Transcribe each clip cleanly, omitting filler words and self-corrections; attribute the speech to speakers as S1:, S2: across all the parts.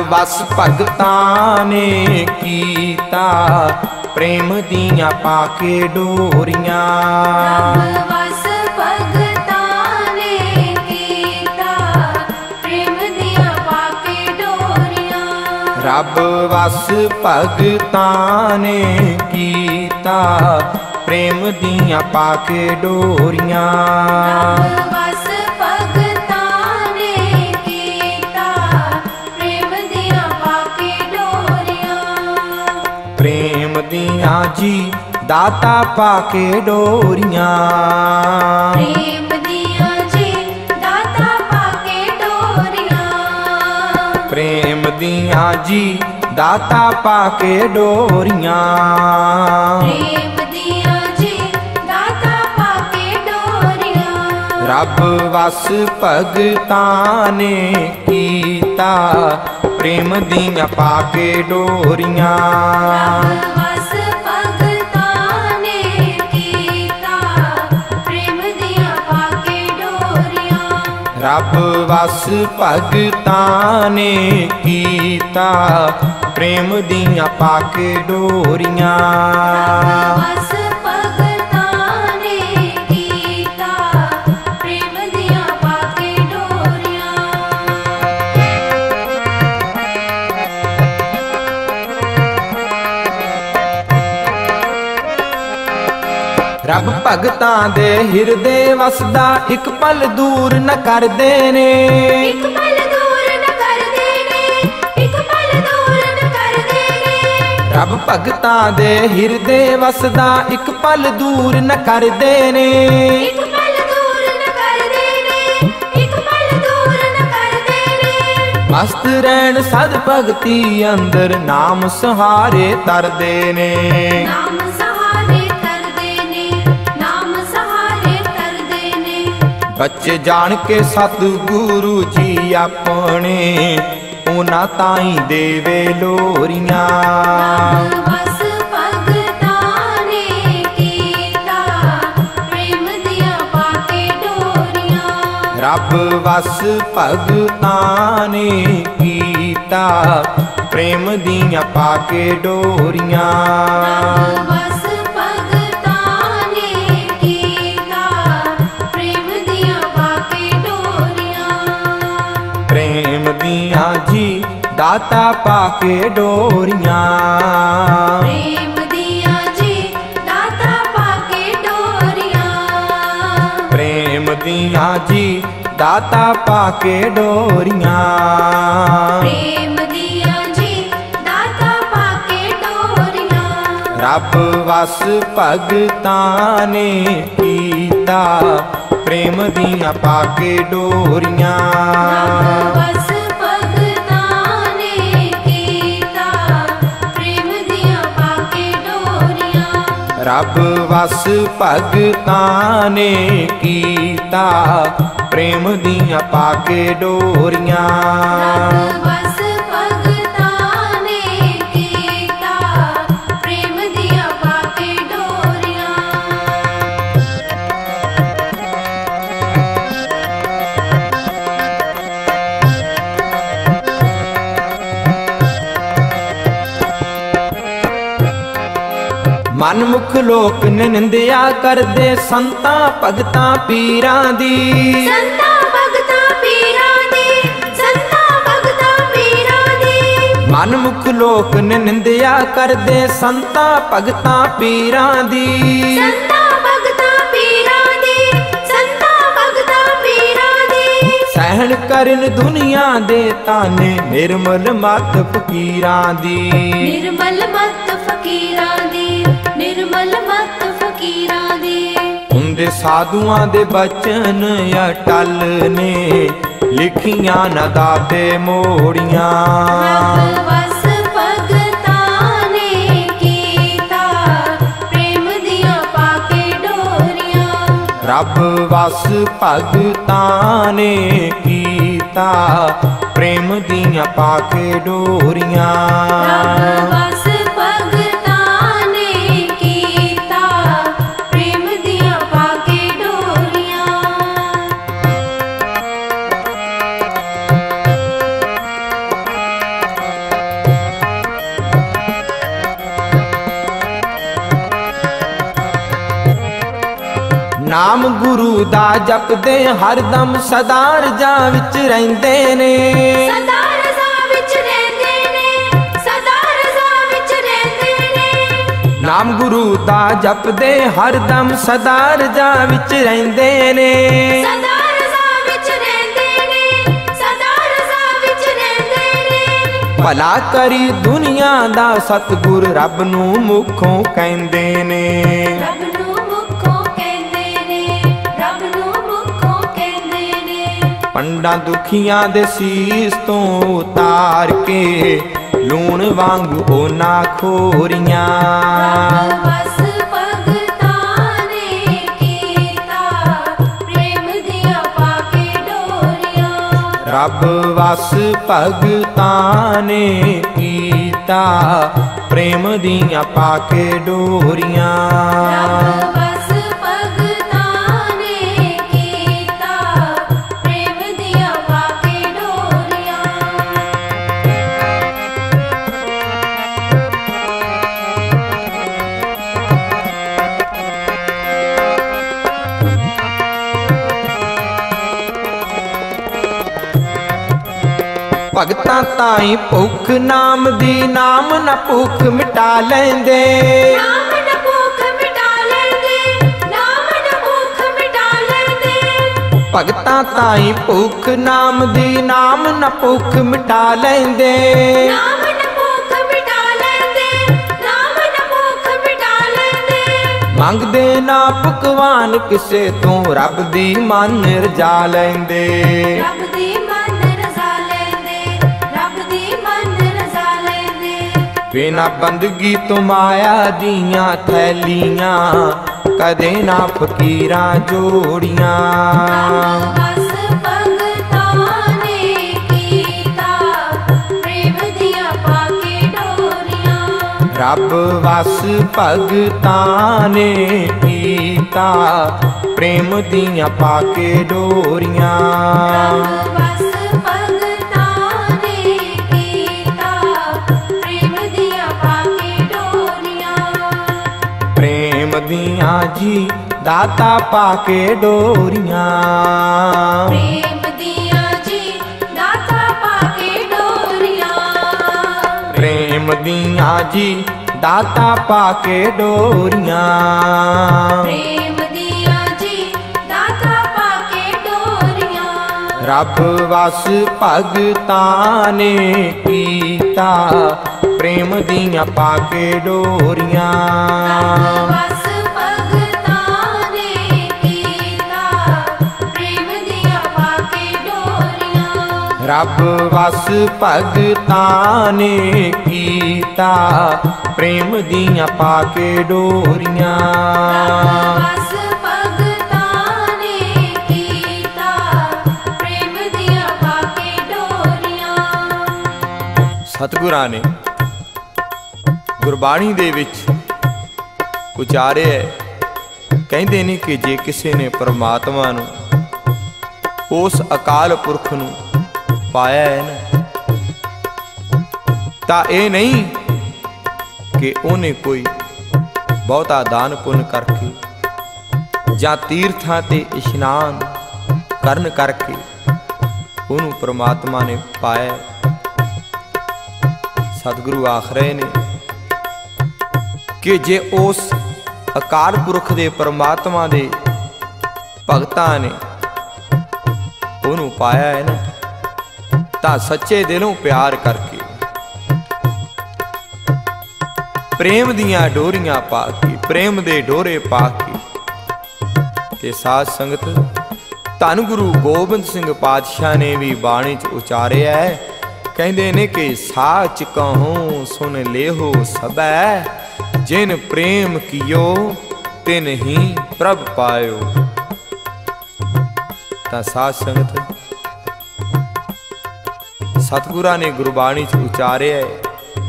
S1: वस भगतां ने कीता प्रेम दियां पाके डोरियां।
S2: रब वस भगतां ने कीता प्रेम दियां पाके डोरियां।
S1: रब वस भगतां ने कीता प्रेम दियां पाके डोरियां।
S2: रब वस भगतां ने कीता प्रेम दियां पाके डोरियां।
S1: प्रेम दियां जी दाता पाके डोरियां।
S2: प्रेम दियां जी दाता पाके डोरियां।
S1: प्रेम दियां जी दाता पाके डोरियां।
S2: प्रेम दियां जी दाता पाके डोरियां।
S1: रब वस भगतां ने कीता प्रेम दियां पाके डोरियां।
S2: रब वस भगतां ने कीता प्रेम दियां पाके डोरियां।
S1: रब वस भगतां ने कीता प्रेम दियां पाके डोरियां।
S2: रब वस भगतां ने कीता प्रेम दियां पाके डोरियां।
S1: रब भगतां दे हिरदे वसदा एक पल दूर न करदे ने।
S2: एक पल दूर न करदे ने। एक पल दूर न करदे ने।
S1: रब भगतां दे हिरदे वसदा एक पल दूर न करदे ने।
S2: एक पल दूर न करदे ने। एक पल दूर न करदे ने।
S1: मस्त रहन सद भगती अंदर नाम सहारे तरदे ने।
S2: नाम सहारे तरदे ने। नाम सहारे तरदे ने।
S1: बच्चे जान के सतगुरु जी अपने उना ताई देवे लोरियां।
S2: रब वस भगतां ने कीता प्रेम दियां पाके डोरियां।
S1: रब वस भगतां ने कीता प्रेम दियां पाके डोरियां।
S2: रब वस भगतां ने कीता प्रेम दियां पाके डोरियां।
S1: प्रेम दियां जी दाता पाके डोरियां।
S2: प्रेम दियां जी दाता पाके डोरियां।
S1: प्रेम दियां जी दाता पाके डोरियां।
S2: प्रेम दियां जी दाता पाके डोरियां।
S1: रब वस भगतां ने कीता प्रेम दियां पाके डोरियां।
S2: रब वस भगतां ने कीता प्रेम दियां पाके डोरियां।
S1: रब वस भगतां ने कीता प्रेम दियां पाके डोरियां।
S2: रब वस भगतां ने कीता प्रेम दियां पाके डोरियां।
S1: मन मुख लोक निंदिया करदे संतां भगतां पीरां दी।
S2: संतां भगतां पीरां दी। संतां भगतां पीरां दी।
S1: मन मुख लोक निंदिया करदे संतां भगतां पीरां दी।
S2: संतां भगतां पीरां दी। संतां भगतां पीरां दी।
S1: सहन करन दुनिया दे ताने निर्मल मत फकीरां दी।
S2: निर्मल मत फकीरां दी। निर्मल मत फकीरां दी।
S1: हुंदे साधुआं दे बचन अटल ने लिखियां न दाते मोड़ियां।
S2: रब वस भगतां ने कीता प्रेम दियां पाके डोरियां।
S1: रब वस भगतां ने कीता प्रेम दियां पाके डोरियां।
S2: रब वस भगतां ने कीता प्रेम दियां पाके डोरियां।
S1: ਨਾਮ ਗੁਰੂ ਦਾ ਜਪਦੇ ਹਰਦਮ ਸਦਾ ਰਜਾਂ ਵਿੱਚ ਰਹਿੰਦੇ ਨੇ।
S2: ਸਦਾ ਰਜ਼ਾ ਵਿੱਚ ਰਹਿੰਦੇ ਨੇ, ਸਦਾ ਰਜ਼ਾ ਵਿੱਚ ਰਹਿੰਦੇ ਨੇ।
S1: ਨਾਮ ਗੁਰੂ ਦਾ ਜਪਦੇ ਹਰਦਮ ਸਦਾ ਰਜਾਂ ਵਿੱਚ ਰਹਿੰਦੇ ਨੇ।
S2: ਸਦਾ ਰਜ਼ਾ ਵਿੱਚ ਰਹਿੰਦੇ ਨੇ, ਸਦਾ ਰਜ਼ਾ ਵਿੱਚ ਰਹਿੰਦੇ ਨੇ।
S1: ਭਲਾ ਕਰੀ ਦੁਨੀਆ ਦਾ ਸਤਿਗੁਰ ਰੱਬ ਨੂੰ ਮੁਖੋਂ ਕਹਿੰਦੇ ਨੇ।
S2: ਰੱਬ ਨੂੰ ਮੁਖੋਂ ਕਹਿੰਦੇ ਨੇ, ਰੱਬ ਨੂੰ ਮੁਖੋਂ ਕਹਿੰਦੇ ਨੇ।
S1: ਪੰਡਾਂ ਦੁਖੀਆਂ ਦੇ ਸੀਸ ਤੋਂ ਉਤਾਰ ਕੇ ਲੂਣ ਵਾਂਗੂ ਉਹਨਾਂ ਖੋਰੀਆਂ।
S2: ਰੱਬ ਵਸ ਭਗਤਾਂ ਨੇ ਕੀਤਾ ਪ੍ਰੇਮ ਦੀਆਂ ਪਾ ਕੇ ਡੋਰੀਆਂ।
S1: ਰੱਬ ਵਸ ਭਗਤਾਂ ਨੇ ਕੀਤਾ ਪ੍ਰੇਮ ਦੀਆਂ ਪਾ ਕੇ ਡੋਰੀਆਂ।
S2: ਰੱਬ ਵਸ ਭਗਤਾਂ ਨੇ ਕੀਤਾ ਪ੍ਰੇਮ ਦੀਆਂ ਪਾ ਕੇ ਡੋਰੀਆਂ।
S1: ਭਗਤਾਂ ਤਾਈਂ ਭੁੱਖ ਨਾਮ ਦੀ, ਨਾਮ ਨਾ ਭੁੱਖ ਮਿਟਾ ਲੈਂਦੇ।
S2: ਨਾਮ ਨਾ ਭੁੱਖ ਮਿਟਾ ਲੈਂਦੇ, ਨਾਮ ਨਾ ਭੁੱਖ ਮਿਟਾ ਲੈਂਦੇ।
S1: ਭਗਤਾਂ ਤਾਈਂ ਭੁੱਖ ਨਾਮ ਦੀ, ਨਾਮ ਨਾ ਭੁੱਖ ਮਿਟਾ ਲੈਂਦੇ।
S2: ਨਾਮ ਨਾ ਭੁੱਖ ਮਿਟਾ ਲੈਂਦੇ, ਨਾਮ ਨਾ ਭੁੱਖ ਮਿਟਾ ਲੈਂਦੇ।
S1: ਮੰਗਦੇ ਨਾ ਪਕਵਾਨ ਕਿਸੇ ਤੋਂ, ਰੱਬ ਦੀ ਮਨ ਰਜਾ ਲੈਂਦੇ।
S2: ਰੱਬ ਦੀ ਮਨ ਰਜ਼ਾ ਲੈਂਦੇ, ਰੱਬ ਦੀ ਮਨ ਰਜ਼ਾ ਲੈਂਦੇ।
S1: ਬਿਨਾ ਬੰਦਗੀ ਤੋਂ ਮਾਇਆ ਦੀਆਂ ਥੈਲੀਆਂ, ਕਦੇ ਨਾ ਫਕੀਰਾਂ ਜੋੜੀਆਂ।
S2: ਰੱਬ ਵਸ ਭਗਤਾਂ ਨੇ ਕੀਤਾ ਪ੍ਰੇਮ ਦੀਆਂ ਪਾ ਕੇ ਡੋਰੀਆਂ।
S1: ਰੱਬ ਵਸ ਭਗਤਾਂ ਨੇ ਕੀਤਾ ਪ੍ਰੇਮ ਦੀਆਂ ਪਾ ਕੇ ਡੋਰੀਆਂ।
S2: ਰੱਬ ਵਸ ਭਗਤਾਂ ਨੇ ਕੀਤਾ ਪ੍ਰੇਮ ਦੀਆਂ ਪਾ ਕੇ ਡੋਰੀਆਂ।
S1: ਪ੍ਰੇਮ ਦੀਆਂ ਜੀ ਦਾਤਾ ਪਾ ਕੇ ਡੋਰੀਆਂ।
S2: ਪ੍ਰੇਮ ਦੀਆਂ ਜੀ ਦਾਤਾ ਪਾ ਕੇ ਡੋਰੀਆਂ।
S1: ਪ੍ਰੇਮ ਦੀਆਂ ਜੀ ਦਾਤਾ ਪਾ ਕੇ ਡੋਰੀਆਂ।
S2: ਪ੍ਰੇਮ ਦੀਆਂ ਜੀ ਦਾਤਾ ਪਾ ਕੇ ਡੋਰੀਆਂ।
S1: ਰੱਬ ਵਸ ਭਗਤਾਂ ਨੇ ਕੀਤਾ ਪ੍ਰੇਮ ਦੀਆਂ ਪਾ ਕੇ ਡੋਰੀਆਂ।
S2: ਰੱਬ ਵਸ ਭਗਤਾਂ ਨੇ ਕੀਤਾ ਪ੍ਰੇਮ ਦੀਆਂ ਪਾ ਕੇ ਡੋਰੀਆਂ।
S1: ਰੱਬ ਵਸ ਭਗਤਾਂ ਨੇ ਕੀਤਾ ਪ੍ਰੇਮ ਦੀਆਂ ਪਾ ਕੇ ਡੋਰੀਆਂ।
S2: ਰੱਬ ਵਸ ਭਗਤਾਂ ਨੇ ਕੀਤਾ ਪ੍ਰੇਮ ਦੀਆਂ ਪਾ ਕੇ ਡੋਰੀਆਂ।
S1: ਸਤਿਗੁਰਾਂ ਨੇ ਗੁਰਬਾਣੀ ਦੇ ਵਿੱਚ ਉਚਾਰਿਆ ਹੈ, ਕਹਿੰਦੇ ਨੇ ਕਿ ਜੇ ਕਿਸੇ ਨੇ ਪਰਮਾਤਮਾ ਨੂੰ, ਉਸ ਅਕਾਲ ਪੁਰਖ ਨੂੰ ਪਾਇਆ ਹੈ ਨਾ, ਤਾਂ ਇਹ ਨਹੀਂ ਕਿ ਉਹਨੇ ਕੋਈ ਬਹੁਤਾ ਦਾਨ ਪੁੰਨ ਕਰਕੇ ਜਾਂ ਤੀਰਥਾਂ ਤੇ ਇਸ਼ਨਾਨ ਕਰਨ ਕਰਕੇ ਉਹਨੂੰ ਪਰਮਾਤਮਾ ਨੇ ਪਾਇਆ। ਸਤਿਗੁਰੂ ਆਖ ਰਹੇ ਨੇ ਕਿ ਜੇ ਉਸ ਅਕਾਲ ਪੁਰਖ ਦੇ ਪਰਮਾਤਮਾ ਦੇ ਭਗਤਾਂ ਨੇ ਉਹਨੂੰ ਪਾਇਆ ਹੈ ਨਾ, ਤਾਂ ਸੱਚੇ ਦਿਲੋਂ ਪਿਆਰ ਕਰਕੇ, ਪ੍ਰੇਮ ਦੀਆਂ ਡੋਰੀਆਂ ਪਾ ਕੇ, ਪ੍ਰੇਮ ਦੇ ਡੋਰੇ ਪਾ ਕੇ। ਤੇ ਸਾਧ ਸੰਗਤ, ਧੰਨ ਗੁਰੂ ਗੋਬਿੰਦ ਸਿੰਘ ਪਾਤਸ਼ਾਹ ਨੇ ਵੀ ਬਾਣੀ 'ਚ ਉਚਾਰਿਆ ਹੈ, ਕਹਿੰਦੇ ਨੇ ਕਿ ਸਾਚ ਕਹੂੰ ਸੁਨ ਲੇਹੋ ਸਬੈ, ਜਿਨ ਪ੍ਰੇਮ ਕੀਓ ਤਿਨ ਹੀ ਪ੍ਰਭ ਪਾਇਓ। ਤਾਂ ਸਾਧ ਸੰਗਤ, ਸਤਿਗੁਰਾਂ ਨੇ ਗੁਰਬਾਣੀ 'ਚ ਉਚਾਰਿਆ ਹੈ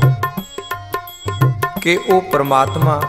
S1: ਕਿ ਉਹ ਪਰਮਾਤਮਾ,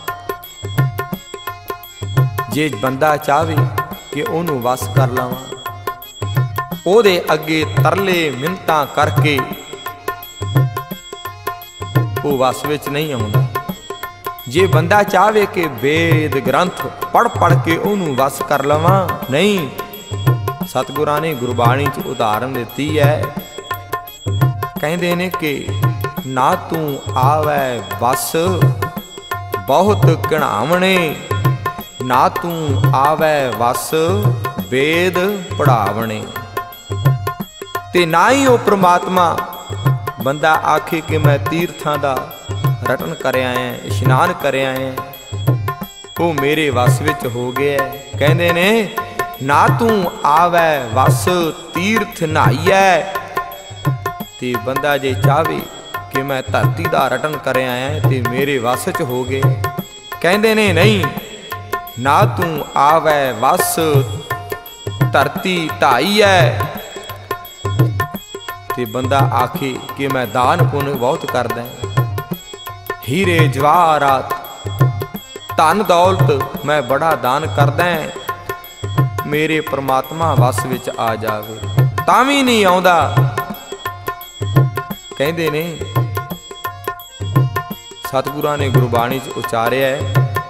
S1: ਜੇ ਬੰਦਾ ਚਾਹਵੇ ਕਿ ਉਹਨੂੰ ਵਸ ਕਰ ਲਵਾਂ, ਉਹਦੇ ਅੱਗੇ ਤਰਲੇ ਮਿੰਨਤਾਂ ਕਰਕੇ ਉਹ ਵਸ ਵਿੱਚ ਨਹੀਂ ਆਉਂਦਾ। ਜੇ ਬੰਦਾ ਚਾਹਵੇ ਕਿ ਵੇਦ ਗ੍ਰੰਥ ਪੜ ਕੇ ਉਹਨੂੰ ਵਸ ਕਰ ਲਵਾਂ, ਨਹੀਂ। ਸਤਿਗੁਰਾਂ ਨੇ ਗੁਰਬਾਣੀ 'ਚ ਉਦਾਹਰਨ ਦਿੱਤੀ ਹੈ। ਕਹਿੰਦੇ ਨੇ ਕਿ ਨਾ ਤੂੰ ਆਵੈ ਵਸ ਬਹੁਤ ਘਿਣਾਵਣੇ, ਨਾ ਤੂੰ ਆਵੈ ਵਸ ਵੇਦ ਪੜਾਵਣੇ। ਤੇ ਨਾ ਹੀ ਉਹ ਪ੍ਰਮਾਤਮਾ ਬੰਦਾ ਆਖੇ ਕਿ ਮੈਂ ਤੀਰਥਾਂ ਦਾ ਰਟਨ ਕਰ ਆਇਆ, ਇਸ਼ਨਾਨ ਕਰ ਆਇਆ, ਉਹ ਮੇਰੇ ਵਸ ਵਿੱਚ ਹੋ ਗਿਆ। ਕਹਿੰਦੇ ਨੇ ਨਾ ਤੂੰ ਆਵੈ ਵਸ ਤੀਰਥ ਨਹਾਈਐ। ਤੇ ਬੰਦਾ ਜੇ ਚਾਹਵੇ ਕਿ ਮੈਂ ਧਰਤੀ ਦਾ ਰਟਨ ਕਰ ਆਇਆ ਤੇ ਮੇਰੇ ਵਸ 'ਚ ਹੋ ਗਏ, ਕਹਿੰਦੇ ਨੇ ਨਹੀਂ, ਨਾ ਤੂੰ ਆਵੈ ਵਸ ਧਰਤੀ ਢਾਈਐ। ਤੇ ਬੰਦਾ ਆਖੇ ਕਿ ਮੈਂ ਦਾਨ ਪੁੰਨ ਬਹੁਤ ਕਰਦਾ, ਹੀਰੇ ਜਵਾਹਰਾਤ ਧਨ ਦੌਲਤ ਮੈਂ ਬੜਾ ਦਾਨ ਕਰਦਾ, ਮੇਰੇ ਪ੍ਰਮਾਤਮਾ ਵਸ ਵਿੱਚ ਆ ਜਾਵੇ ਤਾਂ ਵੀ ਨਹੀਂ ਆਉਂਦਾ। ਕਹਿੰਦੇ ਨੇ ਸਤਿਗੁਰਾਂ ਨੇ ਗੁਰਬਾਣੀ 'ਚ ਉਚਾਰਿਆ ਹੈ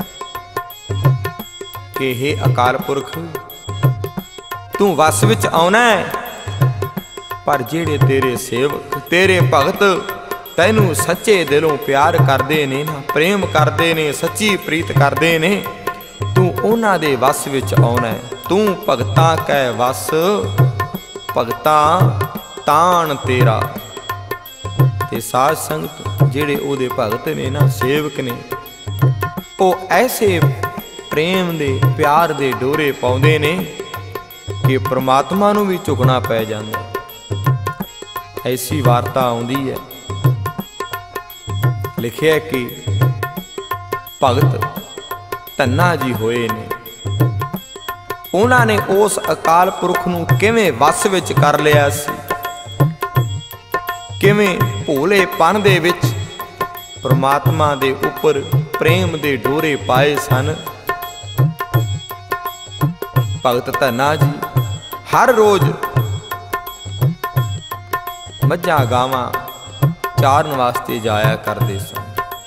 S1: ਕਿ ਹੇ ਅਕਾਲ ਪੁਰਖ, ਤੂੰ ਵਸ ਵਿੱਚ ਆਉਣਾ ਹੈ, ਪਰ ਜਿਹੜੇ ਤੇਰੇ ਸੇਵਕ ਤੇਰੇ ਭਗਤ ਤੈਨੂੰ ਸੱਚੇ ਦਿਲੋਂ ਪਿਆਰ ਕਰਦੇ ਨੇ ਨਾ, ਪ੍ਰੇਮ ਕਰਦੇ ਨੇ, ਸੱਚੀ ਪ੍ਰੀਤ ਕਰਦੇ ਨੇ, ਤੂੰ ਉਹਨਾਂ ਦੇ ਵਸ ਵਿੱਚ ਆਉਣਾ ਹੈ। ਤੂੰ ਭਗਤਾਂ ਕੈ ਵਸ ਭਗਤਾਂ ਤਾਣ ਤੇਰਾ। ਤੇ ਸਾਧ ਸੰਗਤ ਜਿਹੜੇ ਉਹਦੇ ਭਗਤ ਨੇ ਨਾ, ਸੇਵਕ ਨੇ, ਉਹ ਐਸੇ ਪ੍ਰੇਮ ਦੇ ਪਿਆਰ ਦੇ ਡੋਰੇ ਪਾਉਂਦੇ ਨੇ ਕਿ ਪ੍ਰਮਾਤਮਾ ਨੂੰ ਵੀ ਝੁਕਣਾ ਪੈ ਜਾਂਦਾ। ਐਸੀ ਵਾਰਤਾ ਆਉਂਦੀ ਹੈ, ਲਿਖਿਆ ਕਿ ਭਗਤ ਧੰਨਾ ਜੀ ਹੋਏ ਨੇ, ਉਹਨਾਂ ਨੇ ਉਸ ਅਕਾਲ ਪੁਰਖ ਨੂੰ ਕਿਵੇਂ ਵਸ ਵਿੱਚ ਕਰ ਲਿਆ ਸੀ, ਕਿਵੇਂ ਭੋਲੇਪਨ ਦੇ ਵਿੱਚ ਪ੍ਰਮਾਤਮਾ ਦੇ ਉੱਪਰ ਪ੍ਰੇਮ ਦੇ ਡੋਰੇ ਪਾਏ ਸਨ। ਭਗਤ ਧੰਨਾ ਜੀ ਹਰ ਰੋਜ਼ ਮੱਝਾਂ ਗਾਵਾਂ ਚਾਰਨ ਵਾਸਤੇ ਜਾਇਆ ਕਰਦੇ ਸਨ।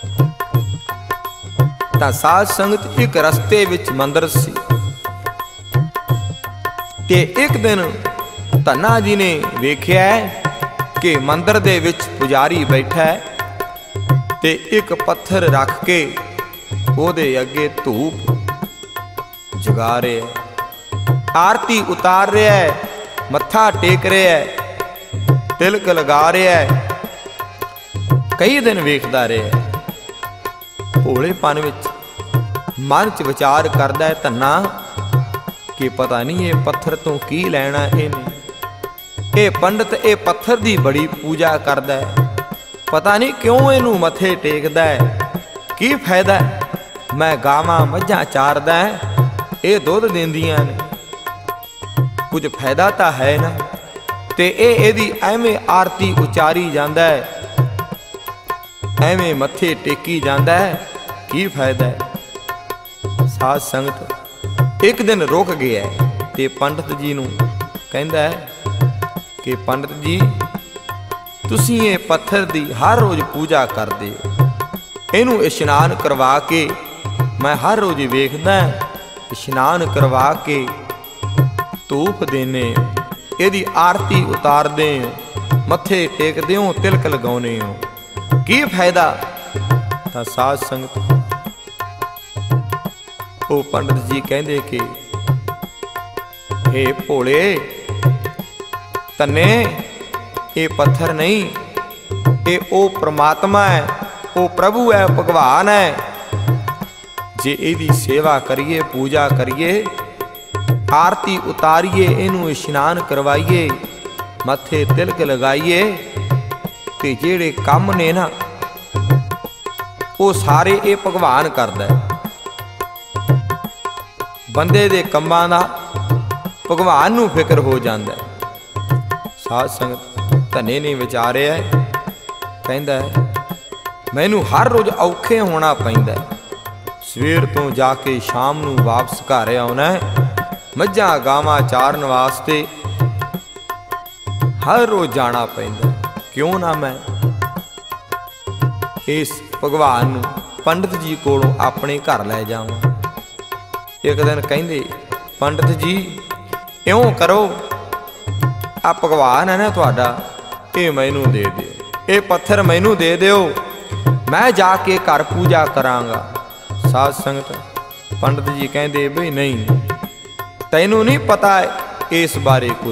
S1: ਤਾਂ ਸਾਧ ਸੰਗਤ ਇੱਕ ਰਸਤੇ ਵਿੱਚ ਮੰਦਰ ਸੀ ਤੇ ਇੱਕ ਦਿਨ ਧੰਨਾ ਜੀ ਨੇ ਵੇਖਿਆ ਕਿ ਮੰਦਰ ਦੇ ਵਿੱਚ ਪੁਜਾਰੀ ਬੈਠਾ ਹੈ ਤੇ ਇੱਕ ਪੱਥਰ ਰੱਖ ਕੇ ਉਹਦੇ ਅੱਗੇ ਧੂਪ ਜਗਾ ਰਿਹਾ, ਆਰਤੀ ਉਤਾਰ ਰਿਹਾ ਹੈ, ਮੱਥਾ ਟੇਕ ਰਿਹਾ ਹੈ, ਤਿਲਕ ਲਗਾ ਰਿਹਾ ਹੈ। ਕਈ ਦਿਨ ਵੇਖਦਾ ਰਿਹਾ, ਭੋਲੇਪਨ ਵਿੱਚ ਮਨ 'ਚ ਵਿਚਾਰ ਕਰਦਾ ਹੈ ਧੰਨਾ ਕਿ ਪਤਾ ਨਹੀਂ ਇਹ ਪੱਥਰ ਤੋਂ ਕੀ ਲੈਣਾ ਇਹਨੇ, ਇਹ ਪੰਡਤ ਇਹ ਪੱਥਰ ਦੀ ਬੜੀ ਪੂਜਾ ਕਰਦਾ ਹੈ, ਪਤਾ ਨਹੀਂ ਕਿਉਂ ਇਹਨੂੰ ਮੱਥੇ ਟੇਕਦਾ ਹੈ, ਕੀ ਫਾਇਦਾ। ਮੈਂ ਗਾਵਾਂ ਮੱਝਾਂ ਚਾਰਦਾ, ਇਹ ਦੁੱਧ ਦਿੰਦੀਆਂ ਨੇ, ਕੁਝ ਫਾਇਦਾ ਤਾਂ ਹੈ ਨਾ, ਤੇ ਇਹ ਇਹਦੀ ਐਵੇਂ ਆਰਤੀ ਉਚਾਰੀ ਜਾਂਦਾ ਹੈ, ਐਵੇਂ ਮੱਥੇ ਟੇਕੀ ਜਾਂਦਾ ਹੈ, ਕੀ ਫਾਇਦਾ। ਸਾਧ ਸੰਗਤ ਇੱਕ ਦਿਨ ਰੁਕ ਗਿਆ ਤੇ ਪੰਡਤ ਜੀ ਨੂੰ ਕਹਿੰਦਾ ਹੈ ਕਿ ਪੰਡਤ ਜੀ, ਤੁਸੀਂ ਇਹ ਪੱਥਰ ਦੀ ਹਰ ਰੋਜ਼ ਪੂਜਾ ਕਰਦੇ ਹੋ, ਇਹਨੂੰ ਇਸ਼ਨਾਨ ਕਰਵਾ ਕੇ ਮੈਂ ਹਰ ਰੋਜ਼ ਵੇਖਦਾ, ਇਸ਼ਨਾਨ ਕਰਵਾ ਕੇ ਧੂਪ ਦੇਨੇ, ਇਹਦੀ ਆਰਤੀ ਉਤਾਰਦੇ ਹੋ, ਮੱਥੇ ਟੇਕਦੇ ਹੋ, ਤਿਲਕ ਲਗਾਉਨੇ ਹੋ, ਕੀ ਫਾਇਦਾ। ਤਾਂ ਸਾਧ ਸੰਗਤ ਉਹ ਪੰਡਤ ਜੀ ਕਹਿੰਦੇ ਕਿ ਹੇ ਭੋਲੇ ਧੰਨੇ, ਇਹ ਪੱਥਰ ਨਹੀਂ, ਇਹ ਉਹ ਪ੍ਰਮਾਤਮਾ ਹੈ, ਉਹ ਪ੍ਰਭੂ ਹੈ, ਭਗਵਾਨ ਹੈ। ਜੇ ਇਹਦੀ ਸੇਵਾ ਕਰੀਏ, ਪੂਜਾ ਕਰੀਏ, ਆਰਤੀ ਉਤਾਰੀਏ, ਇਹਨੂੰ ਇਸ਼ਨਾਨ ਕਰਵਾਈਏ, ਮੱਥੇ ਤਿਲਕ ਲਗਾਈਏ, ਤੇ ਜਿਹੜੇ ਕੰਮ ਨੇ ਨਾ ਉਹ ਸਾਰੇ ਇਹ ਭਗਵਾਨ ਕਰਦਾ ਹੈ। ਬੰਦੇ ਦੇ ਕੰਮਾਂ ਦਾ ਭਗਵਾਨ ਨੂੰ ਫਿਕਰ ਹੋ ਜਾਂਦਾ ਹੈ। ਸਾਧ ਸੰਗਤ ਧੰਨੇ ਨੇ ਵਿਚਾਰਿਆ, ਕਹਿੰਦਾ ਮੈਨੂੰ ਹਰ ਰੋਜ਼ ਔਖੇ ਹੋਣਾ ਪੈਂਦਾ, ਸਵੇਰ ਤੋਂ ਜਾ ਕੇ ਸ਼ਾਮ ਨੂੰ ਵਾਪਸ ਘਰ ਆਉਣਾ, ਮੱਝਾਂ ਗਾਵਾਂ ਚਾਰਨ ਵਾਸਤੇ ਹਰ ਰੋਜ਼ ਜਾਣਾ ਪੈਂਦਾ, ਕਿਉਂ ਨਾ ਮੈਂ ਇਸ ਭਗਵਾਨ ਨੂੰ ਪੰਡਤ ਜੀ ਕੋਲੋਂ ਆਪਣੇ ਘਰ ਲੈ ਜਾਵਾਂ। ਇੱਕ ਦਿਨ ਕਹਿੰਦੇ ਪੰਡਤ ਜੀ ਇਉਂ ਕਰੋ, ਆ ਭਗਵਾਨ ਹੈ ਨਾ ਤੁਹਾਡਾ, ਇਹ ਮੈਨੂੰ ਦੇ ਦਿਓ, ਇਹ ਪੱਥਰ ਮੈਨੂੰ ਦੇ ਦਿਓ, ਮੈਂ ਜਾ ਕੇ ਘਰ ਪੂਜਾ ਕਰਾਂਗਾ। ਸਾਧ ਸੰਗਤ ਪੰਡਤ ਜੀ ਕਹਿੰਦੇ ਬਈ ਨਹੀਂ, ਤੈਨੂੰ ਨਹੀਂ ਪਤਾ ਇਸ ਬਾਰੇ ਕੁਝ।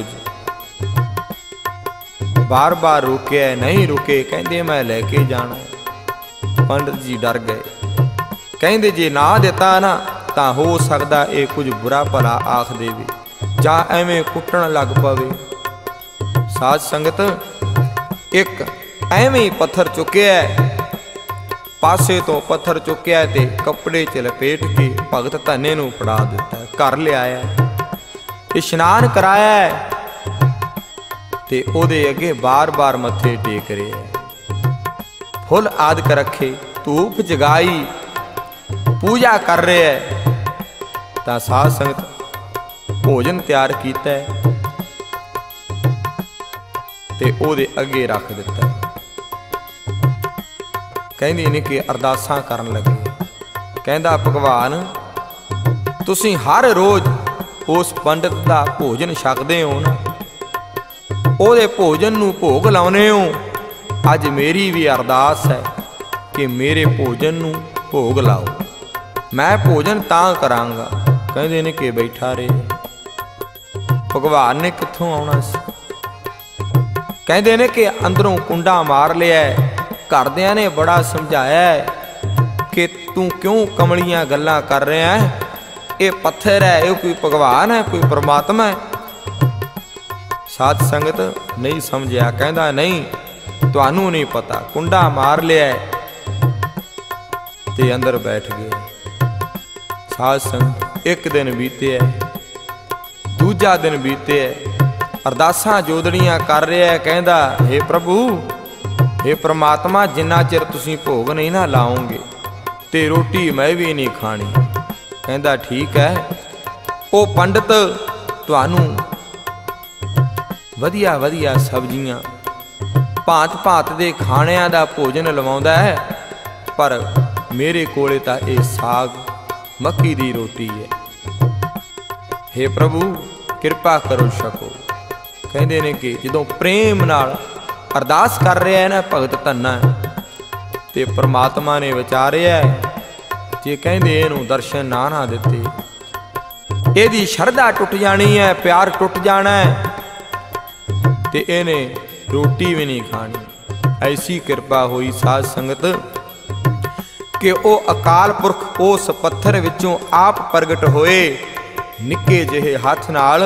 S1: ਬਾਰ-ਬਾਰ ਰੁਕਿਆ, ਨਹੀਂ ਰੁਕੇ, ਕਹਿੰਦੇ ਮੈਂ ਲੈ ਕੇ ਜਾਣਾ। ਪੰਡਤ ਜੀ ਡਰ ਗਏ, ਕਹਿੰਦੇ ਜੇ ਨਾ ਦਿੱਤਾ ਨਾ ਤਾਂ ਹੋ ਸਕਦਾ ਇਹ ਕੁਝ ਬੁਰਾ ਭਲਾ ਆਖ ਦੇਵੇ ਜਾਂ ਐਵੇਂ ਕੁੱਟਣ ਲੱਗ ਪਵੇ। ਸਾਧ ਸੰਗਤ ਇੱਕ ਐਵੇਂ ਹੀ ਪੱਥਰ ਚੁੱਕਿਆ, ਪਾਸੇ ਤੋਂ ਪੱਥਰ ਚੁੱਕਿਆ ਤੇ ਕੱਪੜੇ 'ਚ ਲਪੇਟ ਕੇ ਭਗਤ ਧੰਨੇ ਨੂੰ ਫੜਾ ਦਿੱਤਾ। ਘਰ ਲਿਆਇਆ, ਇਸ਼ਨਾਨ ਕਰਾਇਆ ਤੇ ਉਹਦੇ ਅੱਗੇ ਬਾਰ-ਬਾਰ ਮੱਥੇ ਟੇਕ ਰਿਹਾ, ਫੁੱਲ ਆਦਿਕ ਰੱਖੇ, ਧੂਪ ਜਗਾਈ, ਪੂਜਾ ਕਰ ਰਿਹਾ। ਤਾਂ ਸਾਧ ਸੰਗਤ ਭੋਜਨ ਤਿਆਰ ਕੀਤਾ ਤੇ ਉਹਦੇ ਅੱਗੇ ਰੱਖ ਦਿੱਤਾ। ਕਹਿੰਦੇ ਨੇ ਕਿ ਅਰਦਾਸਾਂ ਕਰਨ ਲੱਗੇ, ਕਹਿੰਦਾ ਭਗਵਾਨ ਤੁਸੀਂ ਹਰ ਰੋਜ਼ ਉਸ ਪੰਡਤ ਦਾ ਭੋਜਨ ਛਕਦੇ ਹੋ ਨਾ, ਉਹਦੇ ਭੋਜਨ ਨੂੰ ਭੋਗ ਲਾਉਨੇ ਹੋ। ਅੱਜ ਮੇਰੀ ਵੀ ਅਰਦਾਸ ਹੈ ਕਿ ਮੇਰੇ ਭੋਜਨ ਨੂੰ ਭੋਗ ਲਾਓ, ਮੈਂ ਭੋਜਨ ਤਾਂ ਕਰਾਂਗਾ। ਕਹਿੰਦੇ ਨੇ ਕਿ ਬੈਠਾ ਰਹੇ। ਭਗਵਾਨ ਨੇ ਕਿੱਥੋਂ ਆਉਣਾ ਸੀ? ਕਹਿੰਦੇ ਨੇ ਕਿ ਅੰਦਰੋਂ ਕੁੰਡਾ ਮਾਰ ਲਿਆ। ਘਰਦਿਆਂ ਨੇ ਬੜਾ ਸਮਝਾਇਆ ਕਿ ਤੂੰ ਕਿਉਂ ਕਮਲੀਆਂ ਗੱਲਾਂ ਕਰ ਰਿਹਾ ਹੈ, ਇਹ ਪੱਥਰ ਹੈ, ਇਹ ਕੋਈ ਭਗਵਾਨ ਹੈ, ਕੋਈ ਪਰਮਾਤਮਾ ਹੈ। ਸਾਧ ਸੰਗਤ ਨਹੀਂ ਸਮਝਿਆ, ਕਹਿੰਦਾ ਨਹੀਂ ਤੁਹਾਨੂੰ ਨਹੀਂ ਪਤਾ, ਕੁੰਡਾ ਮਾਰ ਲਿਆ ਤੇ ਅੰਦਰ ਬੈਠ ਗਏ। ਸਾਧ ਸੰਗਤ ਇੱਕ ਦਿਨ ਬੀਤਿਆ, ਦੂਜਾ ਦਿਨ ਬੀਤਿਆ, ਅਰਦਾਸਾਂ ਜੋਦੜੀਆਂ ਕਰ ਰਿਹਾ। ਕਹਿੰਦਾ ਹੇ ਪ੍ਰਭੂ, ਹੇ ਪ੍ਰਮਾਤਮਾ, ਜਿੰਨਾ ਚਿਰ ਤੁਸੀਂ ਭੋਗ ਨਹੀਂ ਨਾ ਲਾਓਗੇ ਤੇ ਰੋਟੀ ਮੈਂ ਵੀ ਨਹੀਂ ਖਾਣੀ। ਕਹਿੰਦਾ ਠੀਕ ਹੈ, ਉਹ ਪੰਡਤ ਤੁਹਾਨੂੰ ਵਧੀਆ ਵਧੀਆ ਸਬਜ਼ੀਆਂ, ਭਾਂਤ ਭਾਂਤ ਦੇ ਖਾਣਿਆਂ ਦਾ ਭੋਜਨ ਲਵਾਉਂਦਾ ਹੈ, ਪਰ ਮੇਰੇ ਕੋਲੇ ਤਾਂ ਇਹ ਸਾਗ ਮੱਕੀ ਦੀ ਰੋਟੀ ਹੈ। ਹੇ ਪ੍ਰਭੂ ਕਿਰਪਾ ਕਰੋ, ਛਕੋ। ਕਹਿੰਦੇ ਨੇ ਕਿ ਜਦੋਂ ਪ੍ਰੇਮ ਨਾਲ ਅਰਦਾਸ ਕਰ ਰਿਹਾ ਹੈ ਨਾ ਭਗਤ ਧੰਨਾ, ਤੇ ਪ੍ਰਮਾਤਮਾ ਨੇ ਵਿਚਾਰਿਆ ਜੇ ਕਹਿੰਦੇ ਇਹਨੂੰ ਦਰਸ਼ਨ ਨਾ ਦਿੱਤੇ ਇਹਦੀ ਸ਼ਰਧਾ ਟੁੱਟ ਜਾਣੀ ਹੈ, ਪਿਆਰ ਟੁੱਟ ਜਾਣਾ ਹੈ ਤੇ ਇਹਨੇ ਰੋਟੀ ਵੀ ਨਹੀਂ ਖਾਣੀ। ਐਸੀ ਕਿਰਪਾ ਹੋਈ ਸਾਧ ਸੰਗਤ ਕਿ ਉਹ ਅਕਾਲ ਪੁਰਖ ਉਸ ਪੱਥਰ ਵਿੱਚੋਂ ਆਪ ਪ੍ਰਗਟ ਹੋਏ, ਨਿੱਕੇ ਜਿਹੇ ਹੱਥ ਨਾਲ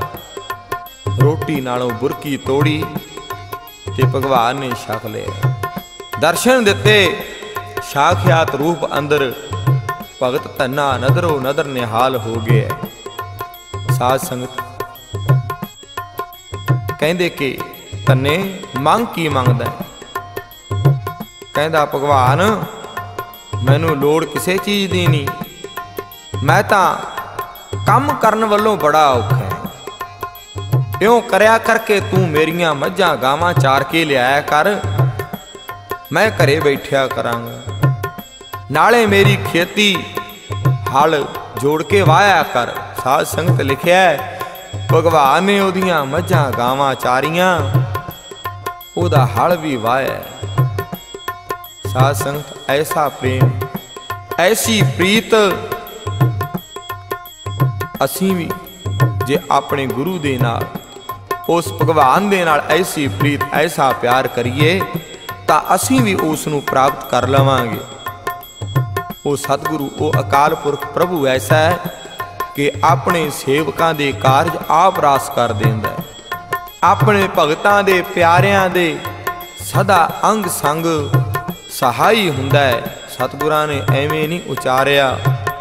S1: ਰੋਟੀ ਨਾਲੋਂ ਬੁਰਕੀ ਤੋੜੀ ਤੇ ਭਗਵਾਨ ਨੇ ਛਕ ਲਿਆ, ਦਰਸ਼ਨ ਦਿੱਤੇ। ਸਾਖਿਆਤ ਰੂਪ ਅੰਦਰ ਭਗਤ ਧੰਨਾ ਨਦਰੋ ਨਦਰ ਨਿਹਾਲ ਹੋ ਗਿਆ। ਸਾਧ ਸੰਗਤ ਕਹਿੰਦੇ ਕਿ ਧੰਨੇ ਮੰਗ ਕੀ ਮੰਗਦਾ? ਕਹਿੰਦਾ ਭਗਵਾਨ ਮੈਨੂੰ ਲੋੜ ਕਿਸੇ ਚੀਜ਼ ਦੀ ਨਹੀਂ, ਮੈਂ ਤਾਂ ਕੰਮ ਕਰਨ ਵੱਲੋਂ ਬੜਾ ਔਖਾ ਹੈ। ਇਉਂ ਕਰਿਆ ਕਰਕੇ ਤੂੰ ਮੇਰੀਆਂ ਮੱਝਾਂ ਗਾਵਾਂ ਚਾਰ ਕੇ ਲਿਆਇਆ ਕਰ, ਮੈਂ ਘਰੇ ਬੈਠਿਆ ਕਰਾਂਗਾ, ਨਾਲੇ ਮੇਰੀ ਖੇਤੀ ਹਲ ਜੋੜ ਕੇ ਵਾਹਿਆ ਕਰ। ਸਾਧ ਸੰਗਤ ਲਿਖਿਆ ਭਗਵਾਨ ਨੇ ਉਹਦੀਆਂ ਮੱਝਾਂ ਗਾਵਾਂ ਚਾਰੀਆਂ, ਉਹਦਾ ਹਲ ਵੀ ਵਾਹਿਆ। ਸਾਧ ਸੰਗਤ ਐਸਾ ਪ੍ਰੇਮ, ਐਸੀ ਪ੍ਰੀਤ ਅਸੀਂ ਵੀ ਜੇ ਆਪਣੇ ਗੁਰੂ ਦੇ ਨਾਲ, ਉਸ ਭਗਵਾਨ ਦੇ ਨਾਲ ਐਸੀ ਪ੍ਰੀਤ, ਐਸਾ ਪਿਆਰ ਕਰੀਏ ਤਾਂ ਅਸੀਂ ਵੀ ਉਸ ਨੂੰ ਪ੍ਰਾਪਤ ਕਰ ਲਵਾਂਗੇ। ਉਹ ਸਤਿਗੁਰੂ, ਉਹ ਅਕਾਲ ਪੁਰਖ ਪ੍ਰਭੂ ਐਸਾ ਹੈ ਕਿ ਆਪਣੇ ਸੇਵਕਾਂ ਦੇ ਕਾਰਜ ਆਪ ਰਾਸ ਕਰ ਦਿੰਦਾ ਹੈ, ਆਪਣੇ ਭਗਤਾਂ ਦੇ ਪਿਆਰਿਆਂ ਦੇ ਸਦਾ ਅੰਗ ਸੰਗ ਸਹਾਈ ਹੁੰਦਾ ਹੈ। ਸਤਿਗੁਰਾਂ ਨੇ ਐਵੇਂ ਨਹੀਂ ਉਚਾਰਿਆ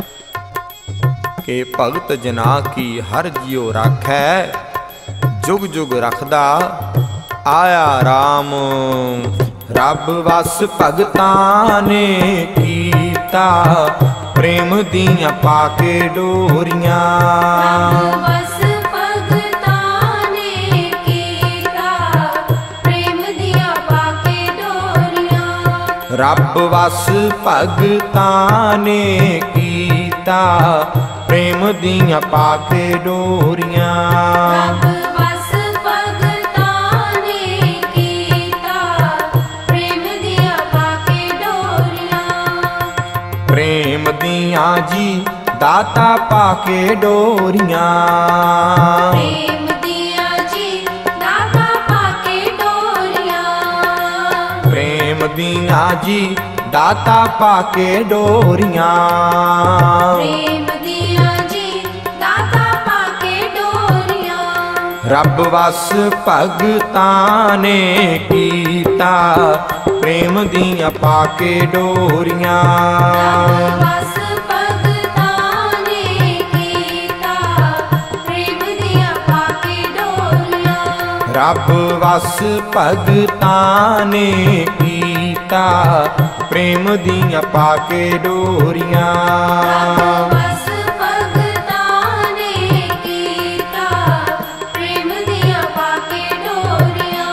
S1: ਕਿ ਭਗਤ ਜਨਾ ਕੀ ਹਰ ਜਿਉ ਰਾਖੈ, ਜੁਗ ਜੁਗ ਰਖਦਾ ਆਇਆ RAM। ਰੱਬ ਵਸ ਭਗਤਾਂ ਨੇ ਕੀਤਾ, ਪ੍ਰੇਮ ਦੀਆਂ ਪਾ ਕੇ ਡੋਰੀਆਂ।
S2: ਰੱਬ ਵਸ ਭਗਤਾਂ ਨੇ ਕੀਤਾ, ਪ੍ਰੇਮ ਦੀਆਂ ਪਾ ਕੇ ਡੋਰੀਆਂ।
S1: रब वस भगतां ने कीता प्रेम दियां पाके डोरियां।
S2: रब वस भगतां ने कीता प्रेम दियां पाके डोरियां।
S1: प्रेम दियां जी दाता पाके डोरियां।
S2: प्रेम दियां जी दाता पाके डोरियां।
S1: प्रेम दियां जी दाता पाके डोरियां।
S2: प्रेम दियां जी दाता पाके डोरियां।
S1: रब वस भगतां ने कीता प्रेम दियां पाके डोरियां।
S2: रब वस भगतां ने कीता प्रेम दियां पाके डोरियां।
S1: रब वस भगतां ने कीता प्रेम दियां पाके डोरियां।
S2: रब वस भगतां ने कीता प्रेम दियां पाके डोरियां।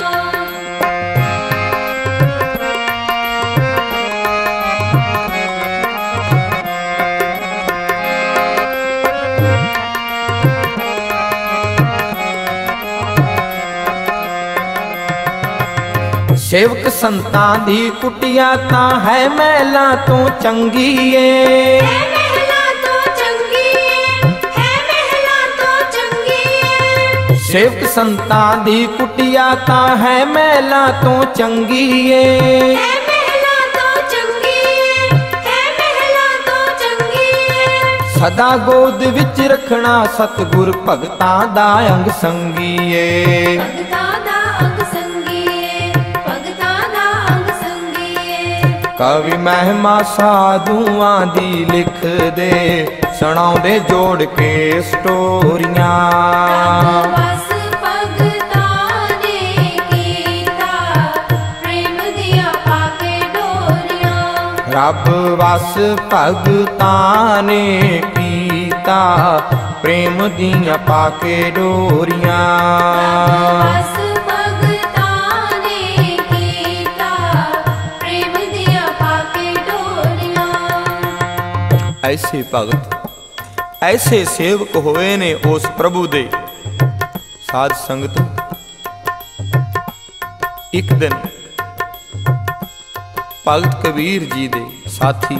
S1: सेवक संतां दी कुटिया तां है महलां तो चंगी ਏ।
S2: है महला तो चंगी है महला तो चंगी।
S1: सेवक संतां दी कुटिया तां है महलां तो चंगी ਏ।
S2: है महला तो चंगी है महला तो चंगी।
S1: सदा गोद विच रखना सतगुर भगतां दा अंग संगी ਏ।
S2: भगतां दा अंग संगी भगतां दा अंग संगी।
S1: कवि महिमा साधुआं दी लिख दे सुणाउंदे जोड़ के स्टोरियां।
S2: रब वस भगतां ने कीता प्रेम दियां पाके डोरियां।
S1: रब वस भगतां ने कीता प्रेम दियां पाके डोरियां।
S2: रब वस भगतां ने कीता प्रेम दियां पाके डोरियां।
S1: ऐसे भगत ऐसे सेवक होए ने उस प्रभु दे। साध संगत एक दिन भगत कबीर जी दे साथी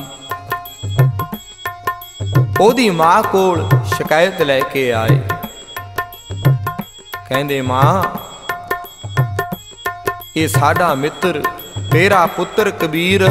S1: ओदी मां कोल शिकायत लैके आए। कहंदे मां ये साडा मित्र तेरा पुत्र कबीर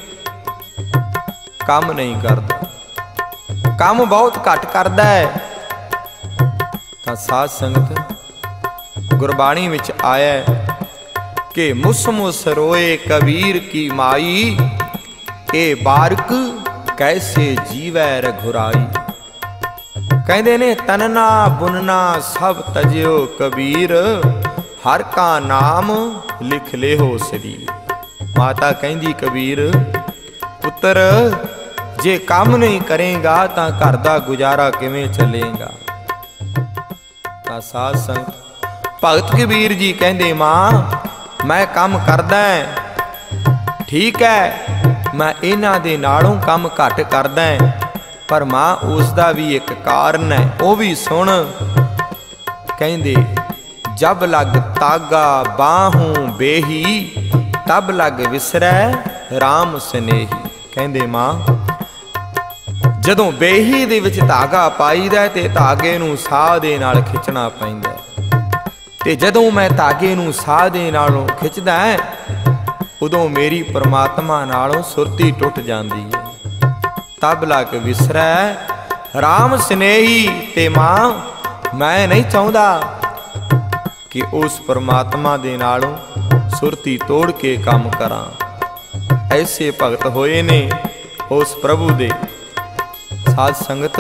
S1: काम नहीं करदा, काम बहुत घट करदा है। तां साध संगत गुरबाणी विच आया है कि मुस मुस रोए कबीर की माई, के बारक कैसे जीवै रघुराई। कहंदे ने तनना बुनना सब तजियो कबीर, हर का नाम लिख लेहो शरीर। माता कहंदी कबीर पुत्र जे काम नहीं करेगा तां घर दा गुजारा किवें चलेगा। तां साध संगत भगत कबीर जी कहंदे मां मैं काम करदा है, ठीक है मैं इन्हां दे नालों काम घट करदा है, पर मां उस दा भी एक कारण है, वो भी सुन। कहंदे जब लग तागा बाहूं बेही, तब लग विसरै राम स्नेही। कहंदे मां ਜਦੋਂ ਬੇਹੀ ਦੇ ਵਿੱਚ ਧਾਗਾ ਪਾਈਦਾ ਤੇ ਧਾਗੇ ਨੂੰ ਸਾਹ ਦੇ ਨਾਲ ਖਿੱਚਣਾ ਪੈਂਦਾ, ਤੇ ਜਦੋਂ ਮੈਂ ਧਾਗੇ ਨੂੰ ਸਾਹ ਦੇ ਨਾਲੋਂ ਖਿੱਚਦਾ ਉਦੋਂ ਮੇਰੀ ਪਰਮਾਤਮਾ ਨਾਲੋਂ ਸੁਰਤੀ ਟੁੱਟ ਜਾਂਦੀ ਹੈ। ਤਬ ਲਗ ਵਿਸਰੈ ਰਾਮ ਸਨੇਹੀ। ਤੇ ਮਾਂ ਮੈਂ ਨਹੀਂ ਚਾਹੁੰਦਾ ਕਿ ਉਸ ਪਰਮਾਤਮਾ ਦੇ ਨਾਲੋਂ ਸੁਰਤੀ ਤੋੜ ਕੇ ਕੰਮ ਕਰਾਂ। ਐਸੇ ਭਗਤ ਹੋਏ ਨੇ ਉਸ ਪ੍ਰਭੂ ਦੇ। साध संगत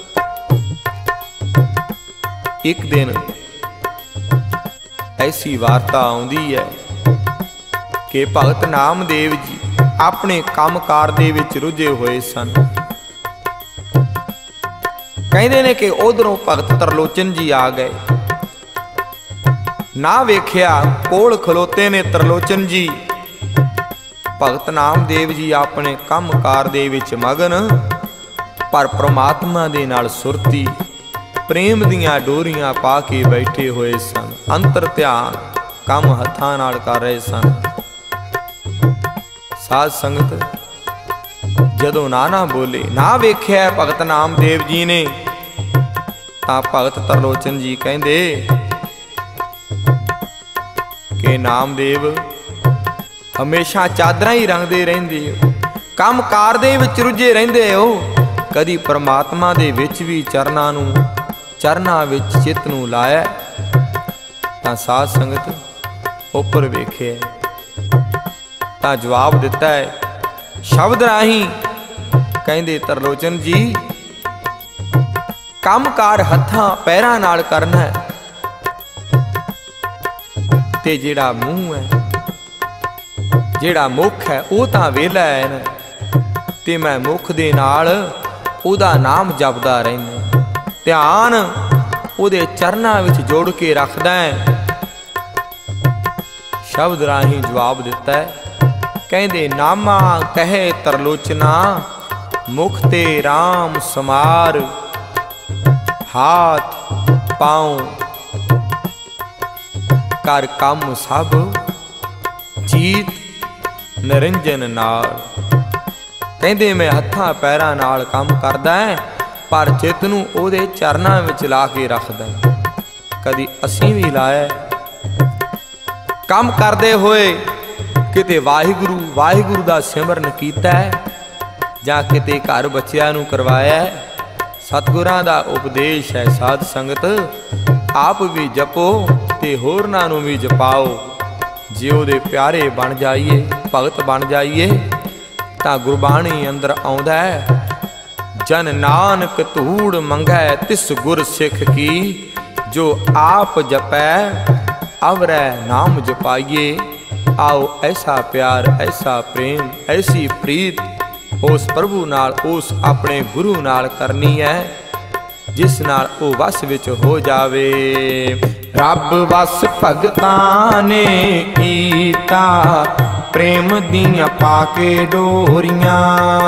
S1: एक दिन ऐसी वार्ता आउंदी है कि भगत नामदेव जी अपने कामकार दे विच रुझे हुए सन। कहंदे ने कि उधरों भगत तरलोचन जी आ गए। ना वेख्या कोल खलोते ने तरलोचन जी, ਭਗਤ ਨਾਮਦੇਵ ਜੀ ਆਪਣੇ ਕੰਮਕਾਰ ਦੇ ਵਿੱਚ ਮਗਨ, ਪਰ ਪ੍ਰਮਾਤਮਾ ਦੇ ਨਾਲ ਸੁਰਤੀ ਪ੍ਰੇਮ ਦੀਆਂ ਡੋਰੀਆਂ ਪਾ ਕੇ ਬੈਠੇ ਹੋਏ ਸਨ। ਅੰਤਰ ਧਿਆਨ ਕੰਮ ਹੱਥਾਂ ਨਾਲ ਕਰ ਰਹੇ ਸਨ। ਸਾਧ ਸੰਗਤ ਜਦੋਂ ਨਾ ਬੋਲੇ, ਨਾ ਵੇਖਿਆ ਭਗਤ ਨਾਮਦੇਵ ਜੀ ਨੇ, ਤਾਂ ਭਗਤ ਤਰਲੋਚਨ ਜੀ ਕਹਿੰਦੇ ਕਿ ਨਾਮਦੇਵ ਹਮੇਸ਼ਾ ਚਾਦਰਾਂ ਹੀ ਰੰਗਦੇ ਰਹਿੰਦੇ ਹੋ, ਕੰਮਕਾਰ ਦੇ ਵਿੱਚ ਰੁੱਝੇ ਰਹਿੰਦੇ ਹੋ, ਕਦੀ ਪਰਮਾਤਮਾ ਦੇ ਵਿੱਚ ਵੀ ਚਰਨਾਂ ਵਿੱਚ ਚਿੱਤ ਨੂੰ ਲਾਇਆ? ਤਾਂ ਸਾਧ ਸੰਗਤ ਉੱਪਰ ਵੇਖਿਆ ਤਾਂ ਜਵਾਬ ਦਿੱਤਾ ਹੈ ਸ਼ਬਦ ਰਾਹੀਂ। ਕਹਿੰਦੇ ਤਰਲੋਚਨ ਜੀ, ਕੰਮਕਾਰ ਹੱਥਾਂ ਪੈਰਾਂ ਨਾਲ ਕਰਨਾ ਹੈ, ਤੇ ਜਿਹੜਾ ਮੂੰਹ ਹੈ, ਜਿਹੜਾ ਮੁੱਖ ਹੈ, ਉਹ ਤਾਂ ਵਿਹਲਾ ਹੈ ਨਾ, ਤੇ ਮੈਂ ਮੁੱਖ ਦੇ ਨਾਲ ਉਹਦਾ ਨਾਮ ਜਪਦਾ ਰਹਿੰਦਾ, ਧਿਆਨ ਉਹਦੇ ਚਰਨਾਂ ਵਿੱਚ ਜੋੜ ਕੇ ਰੱਖਦਾ ਹੈ। ਸ਼ਬਦ ਰਾਹੀਂ ਜਵਾਬ ਦਿੱਤਾ ਹੈ। ਕਹਿੰਦੇ ਨਾਮਾ ਕਹੇ ਤਰਲੋਚਨਾ, ਮੁਖ ਤੇ RAM ਸਮਾਰ, ਹਾਥ ਪਾਉ ਕਰ ਕੰਮ ਸਭ, ਜੀਤ ਨਿਰੰਜਨ ਨਾਲ। ਕਹਿੰਦੇ ਮੈਂ ਹੱਥਾਂ ਪੈਰਾਂ ਨਾਲ ਕੰਮ ਕਰਦਾ ਹੈ, ਪਰ ਚਿੱਤ ਨੂੰ ਉਹਦੇ ਚਰਨਾਂ ਵਿੱਚ ਲਾ ਕੇ ਰੱਖਦਾ। ਕਦੀ ਅਸੀਂ ਵੀ ਲਾਇਆ ਕੰਮ ਕਰਦੇ ਹੋਏ, ਕਿਤੇ ਵਾਹਿਗੁਰੂ ਦਾ ਸਿਮਰਨ ਕੀਤਾ ਹੈ, ਜਾਂ ਕਿਤੇ ਘਰ ਬੱਚਿਆਂ ਨੂੰ ਕਰਵਾਇਆ। ਸਤਿਗੁਰਾਂ ਦਾ ਉਪਦੇਸ਼ ਹੈ ਸਾਧ ਸੰਗਤ, ਆਪ ਵੀ ਜਪੋ ਤੇ ਹੋਰਨਾਂ ਨੂੰ ਵੀ ਜਪਾਓ। ਜੇ ਉਹਦੇ ਪਿਆਰੇ ਬਣ ਜਾਈਏ, ਭਗਤ ਬਣ ਜਾਈਏ, ਤਾਂ ਗੁਰਬਾਣੀ ਅੰਦਰ ਆਉਂਦਾ ਹੈ, ਜਨ ਨਾਨਕ ਧੂੜ ਮੰਗੈ ਤਿਸ ਗੁਰ ਸਿੱਖ ਕੀ, ਜੋ ਆਪ ਜਪੈ ਅਵਰੈ ਨਾਮ ਜਪਾਈਏ। आओ ऐसा प्यार, ऐसा प्रेम, ऐसी प्रीत उस प्रभु नाल, उस अपने गुरु नाल करनी है, जिस नाल ओ वस विच हो जावे। रब वस भगतां ने कीता, प्रेम दियां पाके डोरियां।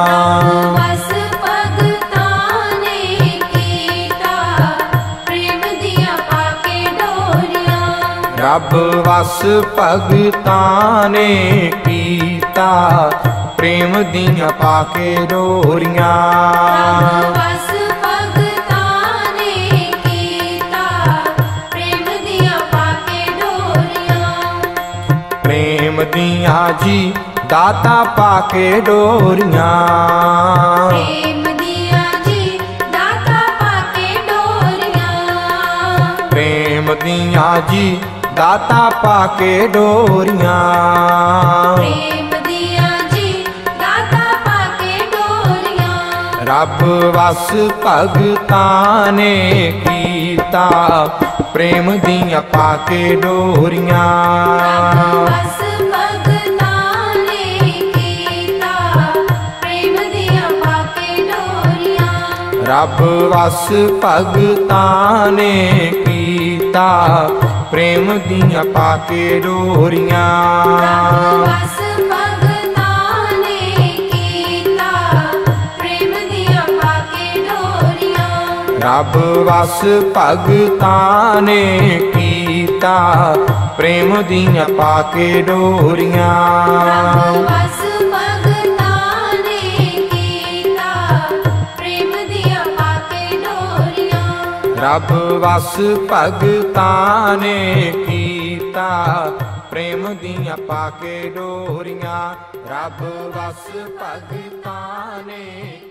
S1: रब वस भगतां ने कीता, प्रेम दियां पाके डोरियां।
S2: वस भगतां ने कीता, प्रेम दियां पाके डोरियां।
S1: प्रेम दियां जी दाता पाके डोरियां।
S2: प्रेम दियां जी दाता पाके डोरियां।
S1: प्रेम दियां जी दाता पाके डोरियां।
S2: प्रेम दियां जी दाता पाके डोरियां।
S1: रब वस भगतां ने कीता, प्रेम दियां पाके डोरियां।
S2: रब वस भगतां ने कीता, प्रेम दियां पाके डोरियां।
S1: रब वस भगतां ने कीता, प्रेम दियां पाके डोरियां।
S2: रब वस भगतां ने कीता, प्रेम दियां पाके डोरियां।
S1: रब वस भगतां ने कीता, प्रेम दियां पाके डोरियां।
S2: रब वस भगतां ने कीता, प्रेम दियां पाके डोरियां।
S1: रब वस भगतां ने कीता, प्रेम दियां पाके डोरियां। रब वस भगतां ने